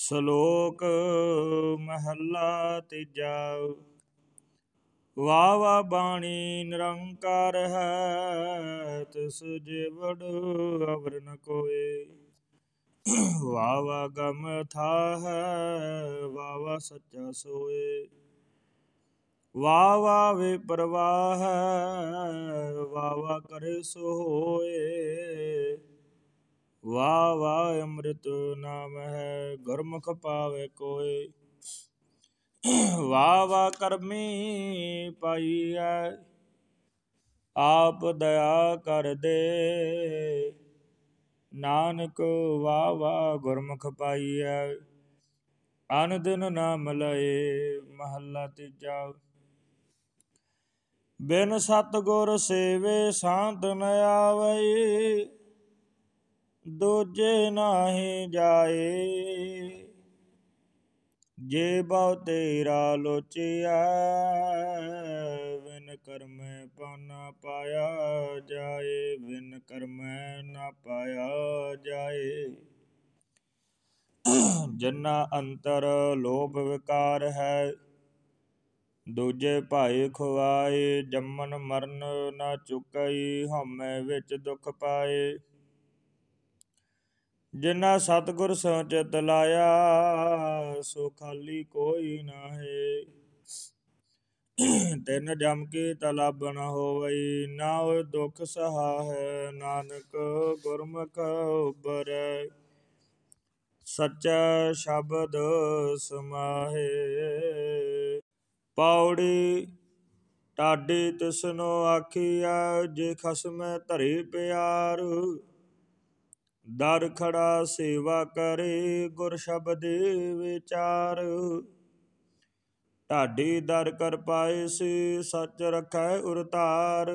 ਸ਼ਲੋਕ ਮਹੱਲਾ ਤੀਜਾ। ਵਾਹ ਵਾਹ ਬਾਣੀ ਨਿਰੰਕਾਰ ਹੈ, ਤਿਸ ਜਿਵੜ ਅਵਰ ਨ ਕੋਇ। ਵਾਹ ਵਾਹ ਗਮ ਥਾਹ ਹੈ, ਵਾਹ ਵਾਹ ਸੱਚਾ ਸੋਇ। ਵਾਹ ਵਾਹ ਵੇ ਪ੍ਰਵਾਹ ਹੈ, ਵਾਹ ਵਾਹ ਕਰੇ ਸੋ ਹੋਏ। ਵਾਹ ਵਾਹ ਅੰਮ੍ਰਿਤ ਨਾਮ ਹੈ, ਗੁਰਮੁਖ ਪਾਵੇ ਕੋਇ। ਵਾਹ ਵਾਹ ਕਰਮੀ ਪਾਈਐ, ਆਪ ਦਇਆ ਕਰ ਦੇ। ਨਾਨਕ ਵਾਹ ਵਾਹ ਗੁਰਮੁਖ ਪਾਈਐ, ਅਨ ਦਿਨ ਨਾਮ ਲਏ। ਮਹੱਲਾ ਤੀਜਾ। ਬਿਨ ਸਤਿਗੁਰ ਸੇਵੇ ਸਾਂਤ ਨ ਆਵਈ, ਦੂਜੇ ਨਾਹੀ ਜਾਏ। ਜੇ ਬਹੁ ਤੇਰਾ ਲੋਚਿਆ, ਵਿਨ ਕਰਮੈ ਪਉ ਨ ਪਾਇਆ ਜਾਏ। ਵਿਨ ਕਰਮੈ ਨ ਪਾਇਆ ਜਾਏ। ਜਿਨ੍ਹਾਂ ਅੰਤਰ ਲੋਭ ਵਿਕਾਰ ਹੈ, ਦੂਜੇ ਭਾਈ ਖੁਆਏ। ਜੰਮਨ ਮਰਨ ਨ ਚੁਕਈ, ਹਉਮੈ ਵਿੱਚ ਦੁਖ ਪਾਏ। ਜਿਨ੍ਹਾਂ ਸਤਿਗੁਰ ਸਿਉ ਚਿਤ ਲਾਇਆ, ਸੋ ਖਾਲੀ ਕੋਈ ਨਾਹੀਂ। ਤਿਨ ਜਮ ਕੀ ਤਲਬ ਨ ਹੋਵਈ, ਨਾ ਹੋਇ ਦੁਖ ਸਹਾਹੈ। ਨਾਨਕ ਗੁਰਮੁਖ ਉਬਰੈ, ਸੱਚਾ ਸ਼ਬਦ ਸਮਾਹੇ। ਪੌੜੀ। ਢਾਡੀ ਤਿਸਨੋ ਆਖੀਐ, ਜੇ ਖਸਮੈ ਧਰੇ ਪਿਆਰ। ਦਰ ਖੜਾ ਸੇਵਾ ਕਰੇ, ਗੁਰ ਸ਼ਬਦੇ ਵਿਚਾਰ। ਢਾਡੀ ਦਰ ਕਰ ਪਾਇਸੀ, ਸਚ ਰਖੈ ਉਰ ਧਾਰ।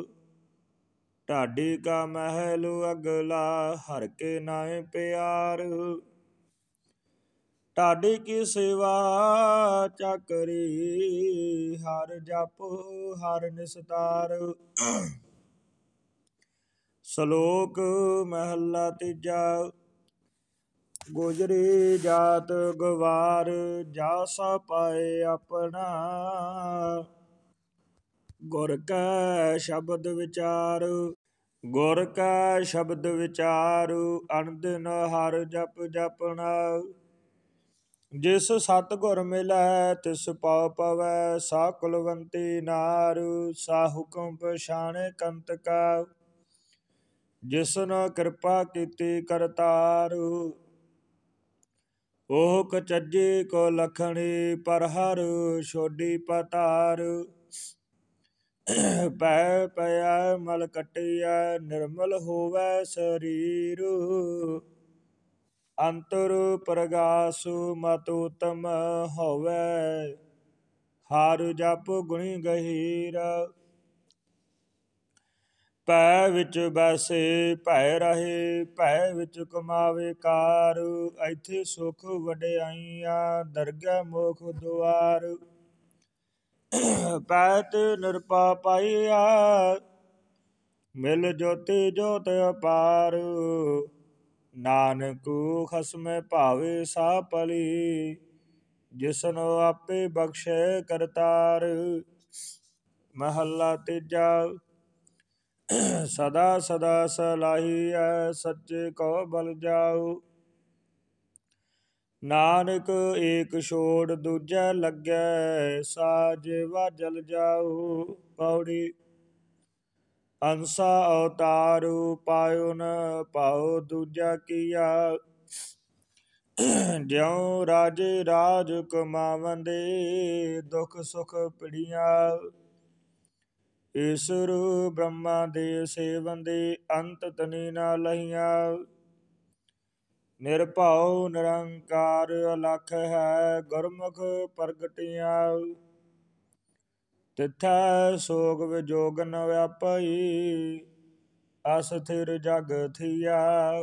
ਢਾਡੀ ਕਾ ਮਹਿਲ ਅਗਲਾ, ਹਰਿ ਕੇ ਨਾਇ ਪਿਆਰ। ਢਾਡੀ ਕੀ ਸੇਵਾ ਚਾਕਰੀ, ਹਰਿ ਜਪ ਹਰਿ ਨਿਸਤਾਰ। ਸ਼ਲੋਕ ਮਹੱਲਾ ਤੀਜਾ। ਗੁਜਰੀ ਜਾਤ ਗਵਾਰ, ਜਾ ਸਾ ਪਾਏ ਆਪਣਾ। ਗੁਰ ਕੈ ਸ਼ਬਦ ਵਿਚਾਰ। ਗੁਰ ਕੈ ਸ਼ਬਦ ਵਿਚਾਰ, ਅਨ ਦਿਨ ਹਰਿ ਜਪ ਜਪਣਾ। ਜਿਸ ਸਤਿਗੁਰ ਮਿਲੈ, ਤਿਸ ਪਉ ਪਵੈ। ਸਾ ਕੁਲਵੰਤੀ ਨਾਰ, ਸਾ ਹੁਕਮ ਪਛਾਣੈ ਕੰਤ ਕਾ। ਜਿਸਨ ਕਿਰਪਾ ਕੀਤੀ ਕਰਤਾਰ। ਉਹ ਕਚੱਜੀ ਕੋ ਲਖਣੀ, ਪਰ ਹਰਿ ਛੋਡੀ ਪਤਾਰ। ਪੈ ਪਿਆ ਮਲ ਕੱਟੀਐ, ਨਿਰਮਲ ਹੋਵੈ ਸਰੀਰ। ਅੰਤਰ ਪ੍ਰਗਾਸ ਮਤ ਉਤਮ ਹੋਵੈ, ਹਰਿ ਜਪ ਗੁਣੀ ਗਹੀਰ। ਭੈ ਵਿੱਚ ਬੈਸੇ ਭੈ ਰਹੇ, ਭੈ ਵਿੱਚ ਕਮਾਵੇ ਕਾਰ। ਇੱਥੇ ਸੁਖ ਵਡਿਆਈਆਂ, ਦਰਗਹਿ ਮੋਖ ਦੁਆਰ। ਭੈ ਤੇ ਨਿਰਭਉ ਪਾਈਆ, ਮਿਲ ਜੋਤੀ ਜੋਤਿ ਅਪਾਰ। ਨਾਨਕ ਖਸਮੈ ਭਾਵੇ ਸਾ ਭਲੀ, ਜਿਸਨੁ ਆਪੇ ਬਖਸ਼ੈ ਕਰਤਾਰ। ਮਹੱਲਾ ਤੀਜਾ। ਸਦਾ ਸਦਾ ਸਲਾਹੀਐ, ਸੱਚੇ ਕੋ ਬਲ ਜਾਉ। ਨਾਨਕ ਏਕ ਛੋੜ ਦੂਜੈ ਲੱਗੈ, ਸਾ ਜਿਵਾ ਜਲ ਜਾਉ। ਪੌੜੀ। ਅੰਸਾ ਅਵਤਾਰ, ਪਾਇਓ ਨ ਭਾਉ ਦੂਜਾ ਕੀਆ। ਜਿਉ ਰਾਜੇ ਰਾਜ ਕਮਾਵੰਦੇ, ਦੁਖ ਸੁਖ ਪਿੜੀਆਂ। ਈਸੁਰ ਬ੍ਰਹਮਾ ਦੇ ਸੇਵੰਦੇ, ਅੰਤ ਤਨੀ ਨਾ ਲਹੀਆਂ। ਨਿਰਭਉ ਨਿਰੰਕਾਰ ਅਲਖ ਹੈ, ਗੁਰਮੁਖ ਪ੍ਰਗਟਿਆ। ਤਿਥੈ ਸੋਗ ਵਿਜੋਗ ਨ ਵਿਆਪਈ, ਅਸਥਿਰ ਜਗ ਥੀਆ।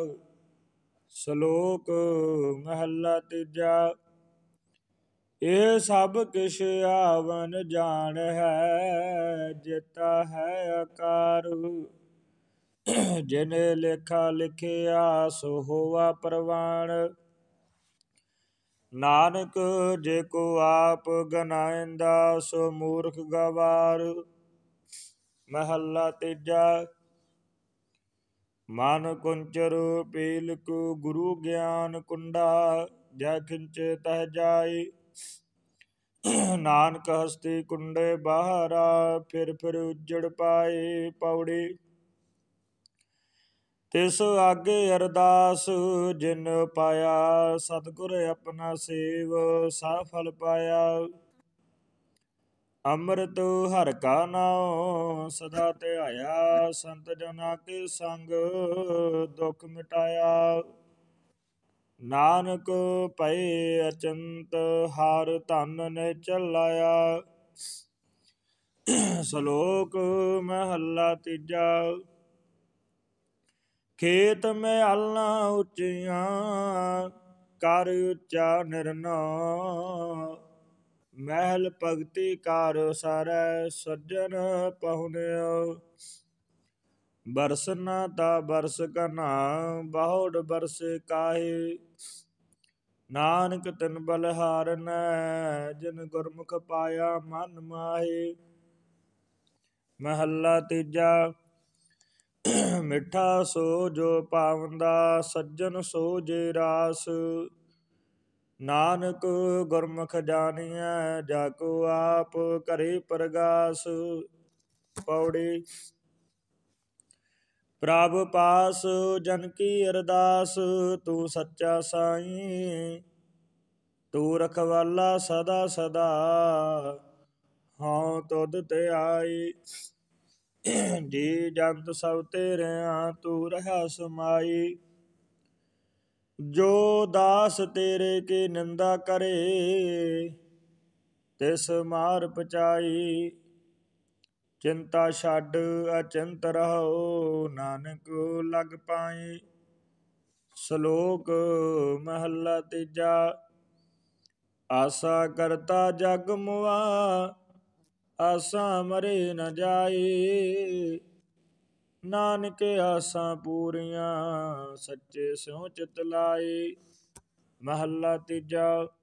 ਸ਼ਲੋਕ ਮਹੱਲਾ ਤੀਜਾ। ਇਹ ਸਭ ਕਿਛ ਆਵਨ ਜਾਣ ਹੈ, ਜੇਤਾ ਹੈ ਆਕਾਰ। ਜਿਨੇ ਲੇਖਾ ਲਿਖਿਆ, ਸੋ ਹੋਵਾ ਪ੍ਰਵਾਣ। ਨਾਨਕ ਜੇ ਕੋ ਆਪ ਗਨਾਇਂਦਾ, ਸੋ ਮੂਰਖ ਗਵਾਰ। ਮਹੱਲਾ ਤੀਜਾ। ਮਨ ਕੁੰਚਰ ਪੀਲਕ, ਗੁਰੂ ਗਿਆਨ ਕੁੰਡਾ, ਜੈ ਖਿੰਚੇ ਤਹਿ ਜਾਈ। ਨਾਨਕ ਹਸਤੀ ਕੁੰਡੇ ਬਾਹਰਾ, ਫਿਰ ਫਿਰ ਉਜੜ ਪਾਏ। ਪੌੜੀ। ਤਿਸ ਆਗੇ ਅਰਦਾਸ ਜਿਨ ਪਾਇਆ, ਸਤਿਗੁਰ ਆਪਣਾ ਸੇਵ ਸਾ ਫਲ ਪਾਇਆ। ਅੰਮ੍ਰਿਤ ਹਰਿ ਕਾ ਨਾਉ ਸਦਾ ਧਿਆਇਆ, ਸੰਤ ਜਨਾ ਕੇ ਸੰਗ ਦੁਖ ਮਿਟਾਇਆ। ਨਾਨਕ ਭਏ ਅਚੰਤ ਹਰ ਧਨ ਨਿਚਲ ਲਾਇਆ। ਸ਼ਲੋਕ ਮਹੱਲਾ ਤੀਜਾ। ਖੇਤ ਮੈਲਾਂ ਉੱਚੀਆਂ, ਕਰ ਉੱਚਾ ਨਿਰਨਉ। ਮਹਿਲ ਭਗਤੀ ਕਰ ਸਰੈ, ਸੱਜਣ ਪਹੁੰਚਿਓ। ਬਰਸਨਾ ਤਾ ਬਰਸ ਕਨਾ, ਬਹੁੜ ਬਰਸੇ ਕਾਹੇ। ਨਾਨਕ ਤਿਨ ਬਲਿਹਾਰਨੈ, ਜਿਨ ਗੁਰਮੁਖ ਪਾਇਆ ਮਨ ਮਾਹੇ। ਮਹੱਲਾ ਤੀਜਾ। ਮਿੱਠਾ ਸੋ ਜੋ ਪਾਵੰਦਾ, ਸੱਜਣ ਸੋ ਜੇ ਰਾਸ। ਨਾਨਕ ਗੁਰਮੁਖ ਜਾਣੀਐ, ਜਾ ਕੋ ਆਪ ਕਰੇ ਪ੍ਰਗਾਸ। ਪੌੜੀ। ਪ੍ਰਭ ਪਾਸ ਜਨ ਕੀ ਅਰਦਾਸ, ਤੂੰ ਸੱਚਾ ਸਾਈਂ। ਤੂੰ ਰਖਵਾਲਾ ਸਦਾ ਸਦਾ, ਹਉ ਤੁਧ ਤੇ ਆਈ। ਜੀ ਜੰਤ ਸਭ ਤੇਰਿਆਂ, ਤੂੰ ਰਹਾ ਸਮਾਈ। ਜੋ ਦਾਸ ਤੇਰੇ ਕੀ ਨਿੰਦਾ ਕਰੇ, ਤਿਸ ਮਾਰ ਪਚਾਈ। ਚਿੰਤਾ ਛੱਡ ਅਚਿੰਤ ਰਹੋ, ਨਾਨਕ ਲਗ ਪਾਈ। ਸ਼ਲੋਕ ਮਹੱਲਾ ਤੀਜਾ। ਆਸਾ ਕਰਤਾ ਜਗ ਮੁਆ, ਆਸਾ ਮਰੇ ਨ ਜਾਈ। ਨਾਨਕ ਆਸਾਂ ਪੂਰੀਆਂ, ਸੱਚੇ ਸਿਉ ਚਿਤ ਲਾਈ। ਮਹੱਲਾ ਤੀਜਾ।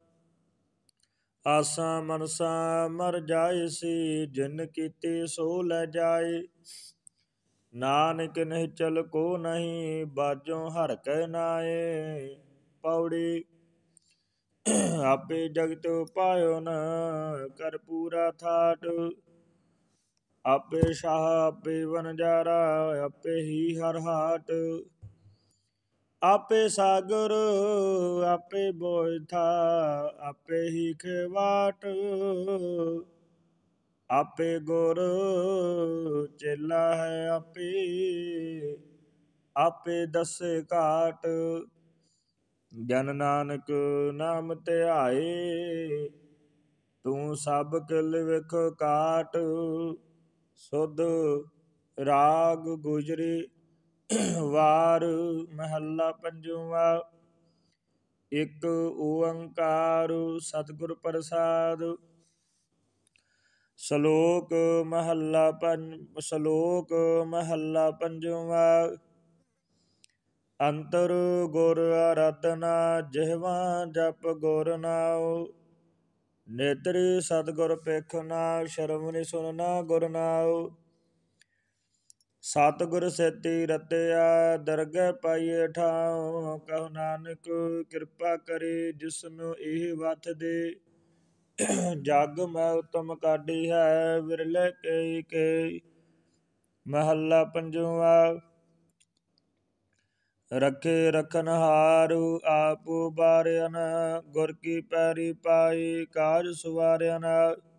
ਆਸਾਂ ਮਨਸਾ ਮਰ ਜਾਇਸੀ, ਜਿਨ ਕੀਤੀ ਸੋ ਲੈ ਜਾਏ। ਨਾਨਕ ਨਿਹਚਲ ਕੋ ਨਹੀਂ, ਬਾਝੋਂ ਹਰਿ ਕੈ ਨਾਏ। ਪੌੜੀ। ਆਪੇ ਜਗਤ ਪਾਇਓ ਨ, ਕਰ ਪੂਰਾ ਠਾਟ। ਆਪੇ ਸ਼ਾਹ ਆਪੇ ਵਣਜਾਰਾ, ਆਪੇ ਹੀ ਹਰ ਹਾਟ। ਆਪੇ ਸਾਗਰ ਆਪੇ ਬੋਇਥਾ, ਆਪੇ ਹੀ ਖੇਵਾਟ। ਆਪੇ ਗੁਰ ਚੇਲਾ ਹੈ ਆਪੇ, ਆਪੇ ਦੱਸੇ ਘਾਟ। ਜਨ ਨਾਨਕ ਨਾਮ ਧਿਆਏ, ਤੂੰ ਸਭ ਕਿਲ ਵਿਖ ਕਾਟ। ਸੁਧ ਰਾਗ ਗੁਜਰੀ ਵਾਰ। ਮਹੱਲਾ ਪੰਜਵਾ। ਇਕ ਓੰਕਾਰ ਸਤਿਗੁਰ ਪ੍ਰਸਾਦ। ਸ਼ਲੋਕ ਮਹੱਲਾ ਪੰਜਵਾ। ਅੰਤਰ ਗੁਰ ਆਰਾਧਨਾ, ਜਿਹਵਾ ਜਪ ਗੁਰ ਨਾਉ। ਨੇਤਰੀ ਸਤਿਗੁਰ ਪੇਖਣਾ, ਸ਼ਰਵਣੀ ਸੁਨਣਾ ਗੁਰ ਨਾਉ। ਸਤਿਗੁਰ ਸੇਤੀ ਰਤਿਆ, ਦਰਗਹਿ ਪਾਈਏ ਠਾਉ। ਕਹੋ ਨਾਨਕ ਕਿਰਪਾ ਕਰੇ, ਜਿਸਨੂੰ ਇਹ ਵਥ ਦੇ। ਜਗ ਮੈਂ ਉਤਮ ਕਾਢੀ ਹੈ, ਵਿਰਲੇ ਕਈ ਕਈ। ਮਹੱਲਾ ਪੰਜਵਾ। ਰਖੇ ਰਖਨਹਾਰੂ, ਆਪ ਉਬਾਰਿਆ ਨ। ਗੁਰ ਕੀ ਪੈਰੀ ਪਾਈ, ਕਾਜ ਸਵਾਰਿਆ ਨ।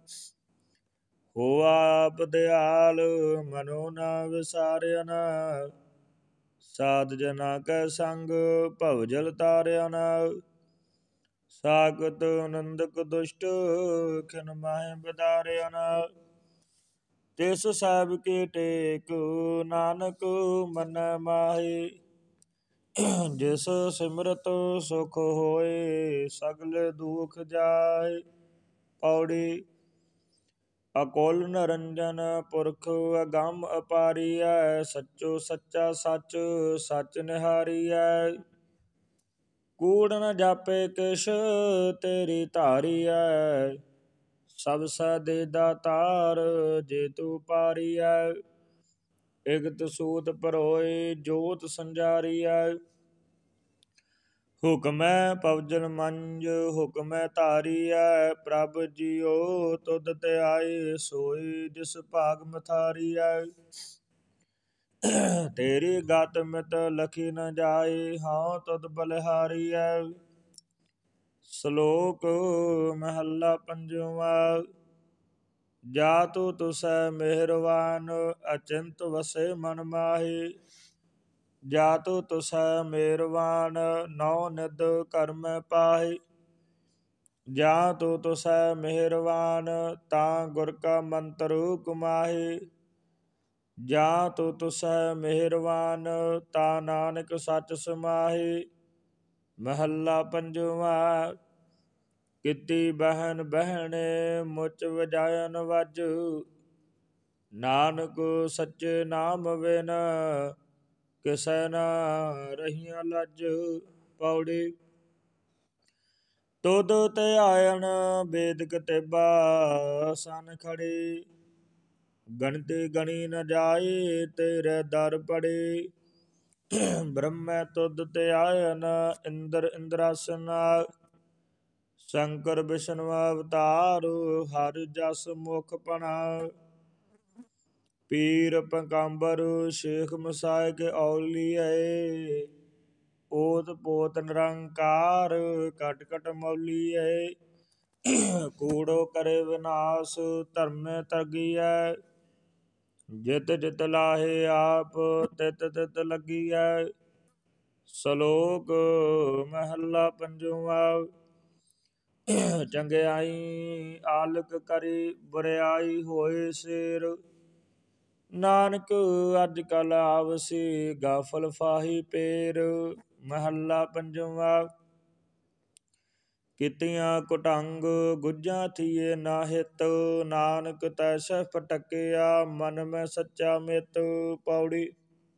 ਹੋਆ ਆਪ ਦਿਆਲ, ਮਨੋ ਨ ਵਿਸਾਰਿਆ ਨ। ਸਾਧ ਜਨਾ ਕੈ ਸੰਗ, ਭਵਜਲ ਤਾਰਿਆ ਨ। ਸਾਖਤ ਨਿੰਦਕ ਦੁਸ਼ਟ, ਖਿਨ ਮਾਹਿ ਬਿਦਾਰਿਆ ਨ। ਤਿਸ ਸਾਹਿਬ ਕੀ ਟੇਕ, ਨਾਨਕ ਮੰਨੈ ਮਾਹੀ। ਜਿਸ ਸਿਮਰਤ ਸੁਖ ਹੋਏ, ਸਗਲ ਦੁਖ ਜਾਏ। ਪੌੜੀ। ਅਕੁਲ ਨਿਰੰਜਨ ਪੁਰਖ, ਅਗੰਮ ਅਪਾਰੀਐ। ਸੱਚੋ ਸੱਚਾ ਸੱਚ, ਸੱਚ ਨਿਹਾਰੀਐ। ਕੂੜ ਨ ਜਾਪੇ ਕਿਛ ਤੇਰੀ ਧਾਰੀ ਐ, ਸਭ ਸੈ ਦੇ ਦਾਤਾਰ ਜੇ ਤੂੰ ਪਾਰੀ ਐ। ਇਗਤ ਸੂਤ ਪਰੋਏ ਜੋਤ ਸੰਜਾਰੀ ਐ, ਹੁਕਮੈ ਪਵਜਨ ਮੰਜ ਹੁਕਮੈ ਧਾਰੀ ਐ। ਪ੍ਰਭ ਜੀਓ ਤੁਧ ਤੇ ਆਏ ਸੋਈ ਜਿਸ ਭਾਗ ਮਥਾਰੀ ਐ। ਤੇਰੀ ਗਤ ਮਿਤ ਲਖੀ ਨ ਜਾਏ ਹਾਂ ਤੁਧ ਬਲਿਹਾਰੀ ਐ। ਸ਼ਲੋਕ ਮਹੱਲਾ ਪੰਜਵਾ। ਜਾ ਤੂ ਤੁਸੈ ਮਿਹਰਵਾਨ ਅਚਿੰਤ ਵਸੇ ਮਨ ਮਾਹੀ। ਜਾ ਤੂ ਤੁਸੈ ਮਿਹਰਵਾਨ ਨੌ ਨਿਧ ਕਰਮੈ ਪਾਹੀ। ਜਾ ਤੂ ਤੁਸੈ ਮਿਹਰਵਾਨ ਤਾਂ ਗੁਰ ਕਾ ਮੰਤਰ ਕੁਮਾਹੀ। ਜਾ ਤੂ ਤੁਸੈ ਮਿਹਰਵਾਨ ਤਾ ਨਾਨਕ ਸੱਚ ਸਮਾਹੀ। ਮਹੱਲਾ ਪੰਜਵਾ। ਕੀਤੀ ਬਹਿਨ ਬਹਿਣੇ ਮੁਚ ਵਜਾਇਨ ਵਜ। ਨਾਨਕ ਸੱਚੇ ਨਾਮ ਬਿਨ ਕਿਸੈ ਨ ਰਹੀਆਂ ਲੱਜ। ਪੌੜੀ। ਤੁਧ ਧਿਆਇਨ ਬੇਦ ਕਤੇਬਾ ਸਨ ਖੜੀ। ਗਣਤੀ ਗਣੀ ਨ ਜਾਏ ਤੇਰੇ ਦਰ ਪੜੀ। ਬ੍ਰਹਮੈ ਤੁਧ ਧਿਆਇਨ ਇੰਦਰ ਇੰਦਰਾਸਨ। ਸ਼ੰਕਰ ਬਿਸ਼ਨੁ ਅਵਤਾਰ ਹਰਿ ਜਸ ਮੁਖ ਪਨਾ। ਪੀਰ ਪਕੰਬਰ ਸ਼ੇਖ ਮਸਾਇ ਕੇ ਔਲੀਏ। ਓਤ ਪੋਤ ਨਿਰੰਕਾਰ ਕਟ ਕਟ ਮੌਲੀਏ। ਕੂੜੋ ਕਰੇ ਵਿਨਾਸ਼ ਧਰਮੇ ਤਰਗੀਐ। ਜਿਤ ਜਿਤ ਲਾਹੇ ਆਪ ਤਿਤ ਤਿਤ ਲੱਗੀਐ। ਸ਼ਲੋਕ ਮਹੱਲਾ ਪੰਜਵਾ। ਚੰਗਿਆਈ ਆਲਕ ਕਰੀ ਬੁਰਿਆਈ ਹੋਏ ਸ਼ੇਰ। ਨਾਨਕ ਅੱਜ ਕਲ ਆਵਸੀ ਗਾਫਲ ਫਾਹੀ ਪੇਰ। ਮਹੱਲਾ ਪੰਜਵਾ। ਕੀਤੀਆਂ ਕੁਟੰਗ ਗੁੱਜਾਂ ਥੀਏ ਨਾ ਹਿਤ। ਨਾਨਕ ਤੈਸੈ ਫਟਕਿਆ ਮਨ ਮੈਂ ਸੱਚਾ ਮਿਤ। ਪੌੜੀ।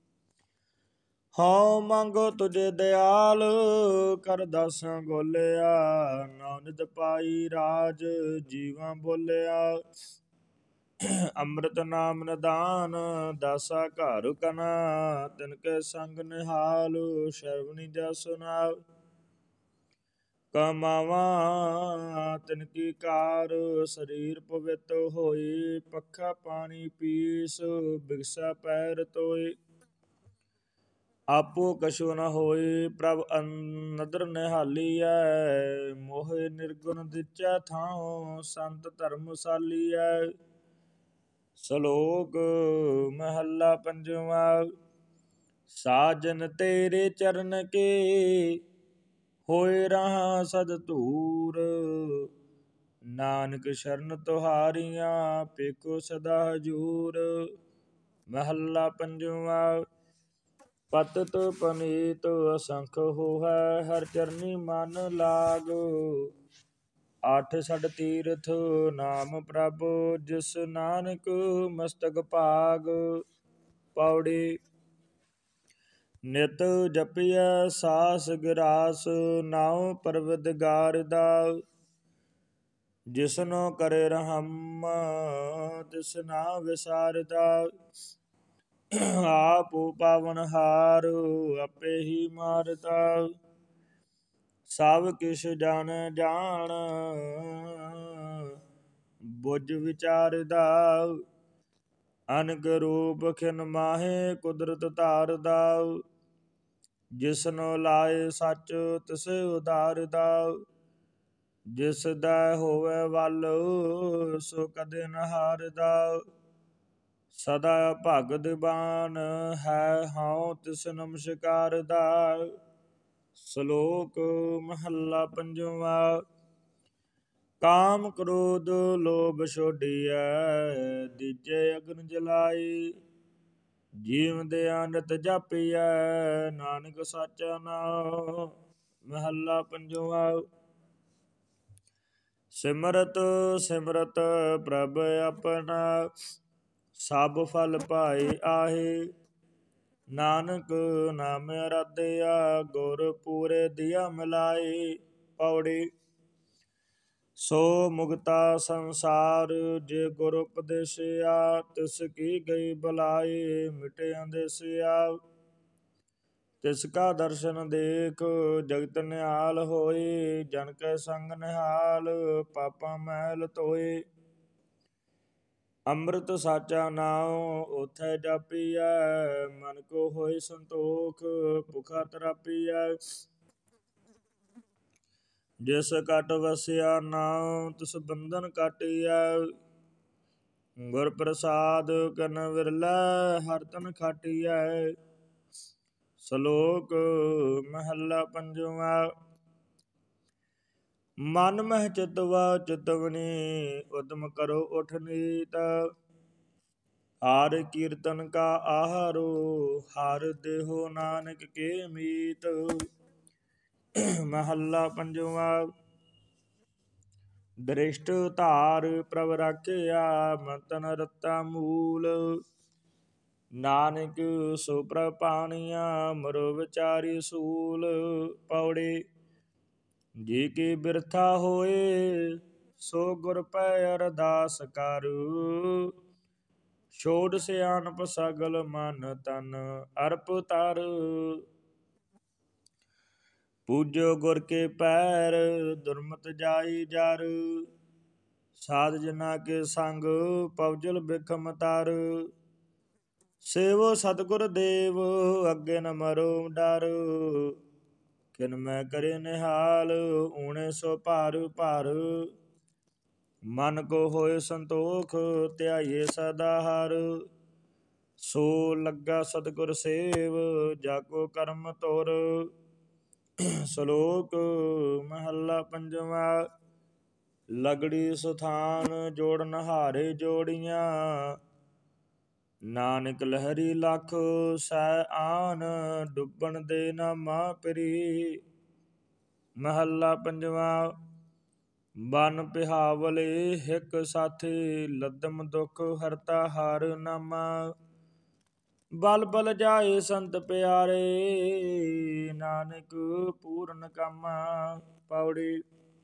ਹਉ ਮੰਗੋ ਤੁਝੇ ਦਿਆਲ ਕਰ ਦਾਸਾਂ ਗੋਲਿਆ। ਨੌ ਨਿਧ ਪਾਈ ਰਾਜ ਜੀਵਾਂ ਬੋਲਿਆ। ਅੰਮ੍ਰਿਤ ਨਾਮ ਨਿਦਾਨ ਦਾਸਾ ਘਰ ਕਨਾ। ਤਿਨ ਕੇ ਸੰਗ ਨਿਹਾਲ ਸ਼ਰਵਣੀ ਜਸ ਸੁਨਾ। ਕਮਾਵਾਂ ਤਿਨ ਕੀ ਕਾਰ ਸਰੀਰ ਪਵਿੱਤ ਹੋਈ। ਪੱਖਾ ਪਾਣੀ ਪੀਸ ਬਿਗਸੈ ਪੈਰ ਧੋਏ। ਆਪੋ ਕਛੁ ਨ ਹੋਈ ਪ੍ਰਭ ਨਦਰ ਨਿਹਾਲੀਐ। ਮੋਹਿ ਨਿਰਗੁਣ ਦਿਚੈ ਥਾਉ ਸੰਤ ਧਰਮਸਾਲੀਐ। ਸ਼ਲੋਕ ਮਹੱਲਾ ਪੰਜਵਾ। ਸਾਜਨ ਤੇਰੇ ਚਰਨ ਕੇ ਹੋਏ ਰਹਾ ਸਦ ਧੂਰ। ਨਾਨਕ ਸ਼ਰਨ ਤੁਹਾਰੀਆਂ ਪੇਖੋ ਸਦਾ ਹਜੂਰ। ਮਹੱਲਾ ਪੰਜਵਾ। ਪਤਿਤ ਪਨੀਤ ਅਸੰਖ ਹੋਹੈ ਹਰਿ ਚਰਨੀ ਮਨ ਲਾਗ। ਆਠ ਛੜ ਤੀਰਥ ਨਾਮ ਪ੍ਰਭ ਜਿਸ ਨਾਨਕ ਮਸਤਕ ਭਾਗ। ਪੌੜੀ। ਨਿਤ ਜਪੀਐ ਸਾਸ ਗਿਰਾਸ ਨਾਉ ਪਰਵਿਦਗਾਰ ਦਾ। ਜਿਸਨੋ ਕਰੇ ਰਹਮ ਤਿਸਨਾ ਵਿਸਾਰਦਾ। ਆਪ ਪਾਵਨ ਹਾਰ ਆਪੇ ਹੀ ਮਾਰਦਾ। ਸਭ ਕਿਛ ਜਨ ਜਾਣ ਬੁਝ ਵਿਚਾਰਦਾ। ਅਨਕ ਰੂਪ ਖਿਨ ਮਾਹੇ ਕੁਦਰਤ ਧਾਰਦਾ। ਜਿਸਨੋ ਲਾਏ ਸੱਚ ਤਿਸ ਉਧਾਰਦਾ। ਜਿਸ ਦਾ ਹੋਵੇ ਵੱਲ ਸੋ ਕਦੇ ਨ ਹਾਰਦਾ। ਸਦਾ ਭਗਤ ਬਾਨ ਹੈ ਹਉ ਤਿਸ ਨਮਸਕਾਰਦਾ। ਸ਼ਲੋਕ ਮਹੱਲਾ ਪੰਜਵਾ। ਕਾਮ ਕ੍ਰੋਧ ਲੋਭ ਛੋਡੀਐ ਦੀਜੇ ਅਗਨ ਜਲਾਈ। ਜੀਵਦਿਆ ਨਿਤ ਜਾਪੀਐ ਨਾਨਕ ਸਾਚਾ ਨਾਉ। ਮਹੱਲਾ ਪੰਜਵਾ। ਸਿਮਰਤ ਸਿਮਰਤ ਪ੍ਰਭ ਆਪਣਾ ਸਭ ਫਲ ਪਾਏ ਆਹੇ। ਨਾਨਕ ਨਾਮ ਅਰਾਧਿਆ ਗੁਰ ਪੂਰੇ ਦਿਆ ਮਿਲਾਏ। ਪੌੜੀ ਸੋ ਮੁਕਤਾ ਸੰਸਾਰ ਜੇ ਗੁਰ ਉਪਦੇਸਿਆ ਤਿਸ ਕੀ ਗਈ ਬੁਲਾਏ। ਮਿਟੇ ਅੰਦੇਸਿਆ ਤਿਸ ਕਾ ਦਰਸ਼ਨ ਦੇਖ ਜਗਤ ਨਿਹਾਲ ਹੋਏ। ਜਨ ਕੈ ਸੰਗ ਨਿਹਾਲ ਪਾਪਾ ਮੈਲ ਧੋਏ। ਅੰਮ੍ਰਿਤ ਸਾਚਾ ਨਾਉ ਓਥੈ ਜਾਪੀਐ ਮਨ ਕੋ ਹੋਏ ਸੰਤੋਖ ਭੁਖਾ ਤਰਾਪੀਐ। ਜਿਸ ਘਟ ਵਸਿਆ ਨਾਉ ਤਿਸ ਬੰਧਨ ਕਾਟੀਐ। ਗੁਰ ਪ੍ਰਸਾਦ ਕਨ ਵਿਰਲੇ ਹਰ ਤਨ ਖਾਟੀਐ। ਸ਼ਲੋਕ ਮਹੱਲਾ ਪੰਜਵਾ। ਮਨ ਮਹਿ ਚਿਤਵਾ ਚਿਤਵਨੀ ਉਦਮ ਕਰੋ ਉਠ ਨੀਤ। ਹਰਿ ਕੀਰਤਨ ਕਾ ਆਹਾਰੋ ਹਰਿ ਦੇਹੋ ਨਾਨਕ ਕੇ ਮੀਤ। ਮਹੱਲਾ ਪੰਜਵਾ। ਦ੍ਰਿਸ਼ਟ ਧਾਰ ਪ੍ਰਭ ਰਾਖਿਆ ਮਨ ਤਨ ਰਤਾ ਮੂਲ। ਨਾਨਕ ਸੋ ਪ੍ਰਭ ਭਾਣੀਆ ਮਰੋ ਵਿਚਾਰੀ ਸੂਲ। ਪੌੜੀ ਜੀ ਕੀ ਬਿਰਥਾ ਹੋਏ ਸੋ ਗੁਰ ਪੈ ਅਰਦਾਸ ਕਰ। ਛੋੜ ਸਿਆਣਪ ਸਗਲ ਮਨ ਤਨ ਅਰਪ ਤਰ। ਪੂਜੋ ਗੁਰ ਕੇ ਪੈਰ ਦੁਰਮਤ ਜਾਈ ਜਰ। ਸਾਧ ਜਨਾ ਕੇ ਸੰਗ ਪਵਜਲ ਬਿਖਮ ਤਰ। ਸੇਵੋ ਸਤਿਗੁਰ ਦੇਵ ਅੱਗੇ ਨ ਮਰੋ ਡਰ। ਕਿਨ ਮੈਂ ਕਰੇ ਨਿਹਾਲ ਊਣੇ ਸੋ ਭਾਰ ਭਾਰ। ਮਨ ਕੋ ਹੋਏ ਸੰਤੋਖ ਧਿਆਈਏ ਸਦਾ ਹਰ। ਸੋ ਲੱਗਾ ਸਤਿਗੁਰ ਸੇਵ ਜਾ ਕੋ ਕਰਮ ਤੁਰ। ਸ਼ਲੋਕ ਮਹੱਲਾ ਪੰਜਵਾ। ਲਗੜੀ ਸੁਥਾਨ ਜੋੜਨ ਹਾਰੇ ਜੋੜੀਆਂ। ਨਾਨਕ ਲਹਰੀ ਲਖ ਸੈ ਆਨ ਡੁੱਬਣ ਦੇ ਨਾ ਮਾਹ ਪਰੀ। ਮਹੱਲਾ ਪੰਜਵਾ। ਬਨ ਪਿਹਾਵਲੇ ਹਿਕ ਸਾਥੀ ਲੱਦਮ ਦੁਖ ਹਰਤਾ ਹਰ ਨਾਮਾ। ਬਲ ਬਲ ਜਾਏ ਸੰਤ ਪਿਆਰੇ ਨਾਨਕ ਪੂਰਨ ਕਾਮਾ। ਪੌੜੀ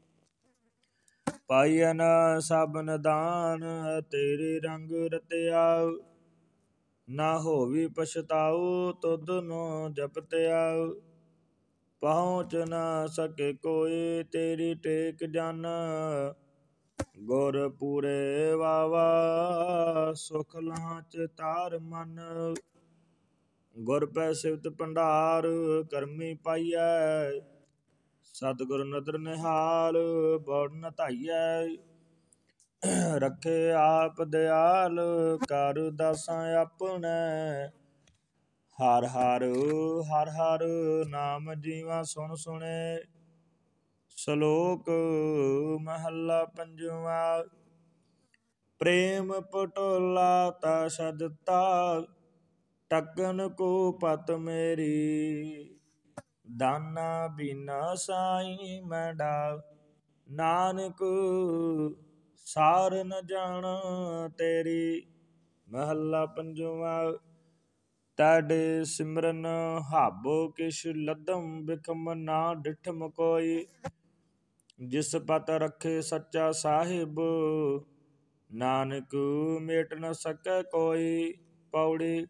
ਪਾਈਐ ਨ ਸਭਨ ਦਾਨ ਤੇਰੇ ਰੰਗ ਰਤਿਆ। ਨਾ ਹੋਵੀ ਪਛਤਾਉ ਤੁਧ ਨੋ ਜਪਤਿਆ। ਪਹੁੰਚ ਨ ਸਕੇ ਕੋਇ ਤੇਰੀ ਟੇਕ ਜਨ। ਗੁਰ ਪੂਰੇ ਵਾਵਾ ਸੁਖ ਲਹਾਂ ਚਿਤਾਰ ਮਨ। ਗੁਰ ਪੈ ਸਿਫਤ ਭੰਡਾਰ ਕਰਮੀ ਪਾਈਐ। ਸਤਿਗੁਰ ਨਦਰ ਨਿਹਾਲ ਬਉ ਨ ਧਾਈਐ। ਰੱਖੇ ਆਪ ਦਿਆਲ ਕਰ ਦਾਸਾਂ ਆਪਣੇ। ਹਰਿ ਹਰਿ ਹਰਿ ਹਰਿ ਨਾਮ ਜੀਵਾ ਸੁਣ ਸੁਣੇ। ਸ਼ਲੋਕ ਮਹੱਲਾ ਪੰਜਵਾ। ਪ੍ਰੇਮ ਪਟੋਲਾ ਤਾ ਸਦਤਾ ਟਕਨ ਕੋ ਪਤ ਮੇਰੀ। ਦਾਨਾ ਬੀਨਾ ਸਾਈ ਮੈਂ ਡਾ ਨਾਨਕ ਸਾਰ ਨ ਜਾਣਾ ਤੇਰੀ। ਮਹੱਲਾ ਪੰਜਵਾ। ਤੁਹਾਡੇ ਸਿਮਰਨ ਹਾਬੋ ਕਿਛ ਲੱਦਮ ਬਿਖਮ ਨਾ ਡਿਠਮ ਕੋਈ। ਜਿਸ ਪਤ ਰੱਖੇ ਸੱਚਾ ਸਾਹਿਬ ਨਾਨਕ ਮੇਟ ਨ ਸਕੈ ਕੋਈ। ਪੌੜੀ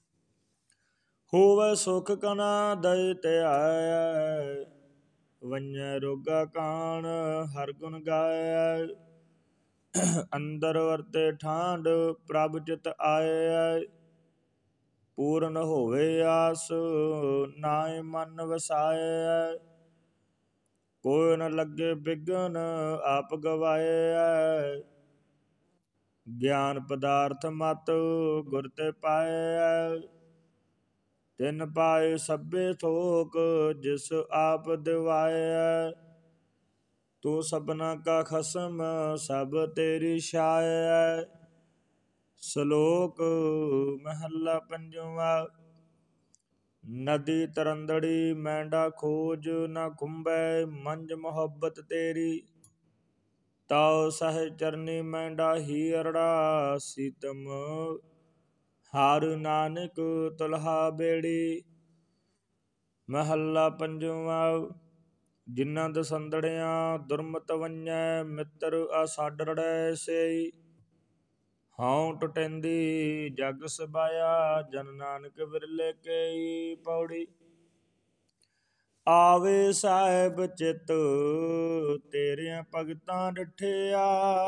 ਹੋਵੈ ਸੁਖ ਕਨਾ ਦਇ ਧਿਆਇਐ। ਵੰਝੈ ਰੋਗਾ ਕਾਣ ਹਰਿ ਗੁਣ ਗਾਇਐ। ਅੰਦਰ ਵਰਤੇ ਠਾਂਡ ਪ੍ਰਭ ਚਿਤ ਆਇਐ। ਪੂਰਨ ਹੋਵੇ ਆਸ ਨਾਹਿ ਮਨ ਵਸਾਇਐ। ਕੋਈ ਨ ਲੱਗੇ ਬਿਘਨ ਆਪ ਗਵਾਇਐ। ਗਿਆਨ ਪਦਾਰਥ ਮਤ ਗੁਰ ਤੇ ਪਾਇਐ। ਤਿਨ ਪਾਏ ਸਭੇ ਥੋਕ ਜਿਸ ਆਪ ਦਿਵਾਇਐ। ਤੂੰ ਸਭਨਾ ਕਾ ਖਸਮ ਸਭ ਤੇਰੀ ਛਾਇਐ। ਸ਼ਲੋਕ ਮਹੱਲਾ ਪੰਜਵਾ। ਨਦੀ ਤਰੰਦੜੀ ਮੈਂਡਾ ਖੋਜ ਨਾ ਖੁੰਬੈ ਮੰਝ ਮੁਹੱਬਤ ਤੇਰੀ। ਤਉ ਸਹਿ ਚਰਨੀ ਮੈਂਡਾ ਹੀਰੜਾ ਸੀਤਮ ਹਰ ਨਾਨਕ ਤੁਲਹਾ ਬੇੜੀ। ਮਹੱਲਾ ਪੰਜਵਾਂ। ਜਿਨ੍ਹਾਂ ਦਸੰਦੜਿਆਂ ਦੁਰਮਤ ਵੰਜੈ, ਮਿੱਤਰ ਆਸਾਡਰੜੈ ਸੇਈ। ਹਉ ਟੁਟੈਂਦੀ ਜਗ ਸਬਾਇਆ, ਜਨ ਨਾਨਕ ਵਿਰਲੇ ਕੇਈ। ਪੌੜੀ। ਆਵੇ ਸਾਹਿਬ ਚਿਤ ਤੇਰਿਆਂ ਭਗਤਾਂ ਡਿਠਿਆ,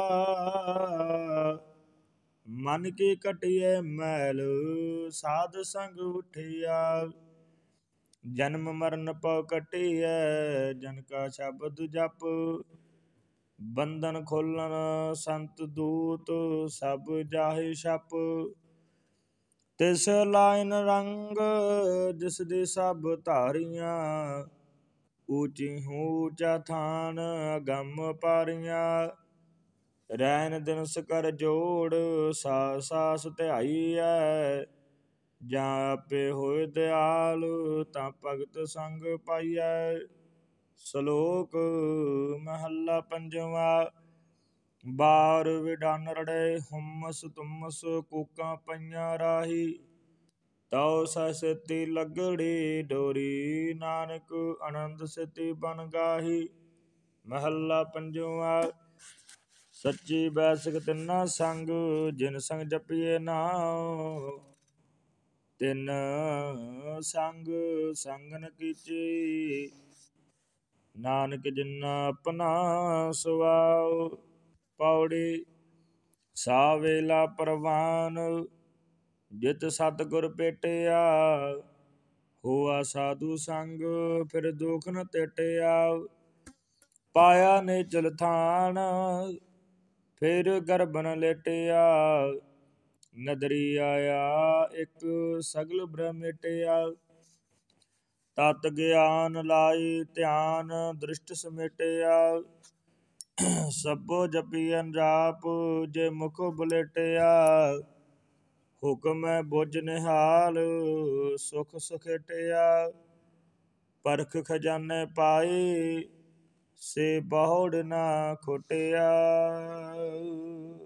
ਮਨ ਕੀ ਘਟਿਐ ਮੈਲ ਸਾਧ ਸੰਗ ਉਠਿਆ। ਜਨਮ ਮਰਨ ਪਉ ਕਟਿਐ, ਜਨ ਕਾ ਸ਼ਬਦ ਜਪ। ਬੰਧਨ ਖੋਲਣ ਸੰਤ ਦੂਤ, ਸਭ ਜਾਹਿ ਛਪ। ਤਿਸ ਲਾਇਨ ਰੰਗ ਜਿਸ ਦੀ ਸਭ ਧਾਰੀਆਂ, ਊਚੀ ਊਚਾ ਥਾਨ ਅਗੰਮ ਪਾਰੀਆਂ। ਰੈਣ ਦਿਨਸ ਕਰ ਜੋੜ, ਸਾਸ ਸਾਸ ਧਿਆਈਐ। ਜਾਂ ਆਪੇ ਹੋਏ ਦਿਆਲ, ਤਾਂ ਭਗਤ ਸੰਗ ਪਾਈਐ। ਸ਼ਲੋਕ ਮਹੱਲਾ ਪੰਜਵਾਂ। ਬਾਰ ਵਿਡਾਨ ਰੜੈ ਹੁਮਸ ਤੁਮਸ, ਕੂਕਾਂ ਪਈਆਂ ਰਾਹੀ। ਤਉ ਸਸਤੀ ਲਗੜੀ ਡੋਰੀ, ਨਾਨਕ ਆਨੰਦ ਸਿਤੀ ਬਨ ਗਾਹੀ। ਮਹੱਲਾ ਪੰਜਵਾਂ। ਸੱਚੀ ਬੈਸਕ ਤਿੰਨਾ ਸੰਗ, ਜਿਨ ਸੰਗ ਜਪੀਏ ਨਾਉ। ਤਿਨ ਸੰਗ ਸੰਗਨ ਕੀਚੀ, ਨਾਨਕ ਜਿਨਾ ਆਪਣਾ ਸੁਆਉ। ਪੌੜੀ। ਸਾ ਵੇਲਾ ਪ੍ਰਵਾਨ, ਜਿਤ ਸਤਿਗੁਰ ਭੇਟਿਆ। ਹੋਆ ਸਾਧੂ ਸੰਗ, ਫਿਰ ਦੁਖ ਨ ਟੇਟਿਆ। ਪਾਇਆ ਨਿਚਲ ਥਾਨ, ਫਿਰ ਗਰਭ ਨ ਲੇਟਿਆ। ਨਦਰੀ ਆਇਆ ਇਕ, ਸਗਲ ਬ੍ਰਹਮੇਟਿਆ। ਤਤ ਗਿਆਨ ਲਾਈ ਧਿਆਨ, ਦ੍ਰਿਸ਼ਟ ਸਮੇਟਿਆ। ਸਭੋ ਜਪੀਐ ਜਾਪ, ਜੇ ਮੁਖ ਬੁਲੇਟਿਆ। ਹੁਕਮੈ ਬੁਝ ਨਿਹਾਲ, ਸੁਖ ਸੁਖੇਟਿਆ। ਪਰਖ ਖਜ਼ਾਨੇ ਪਾਏ, ਸੇ ਬਹੁੜ ਨਾ ਖੋਟਿਆ।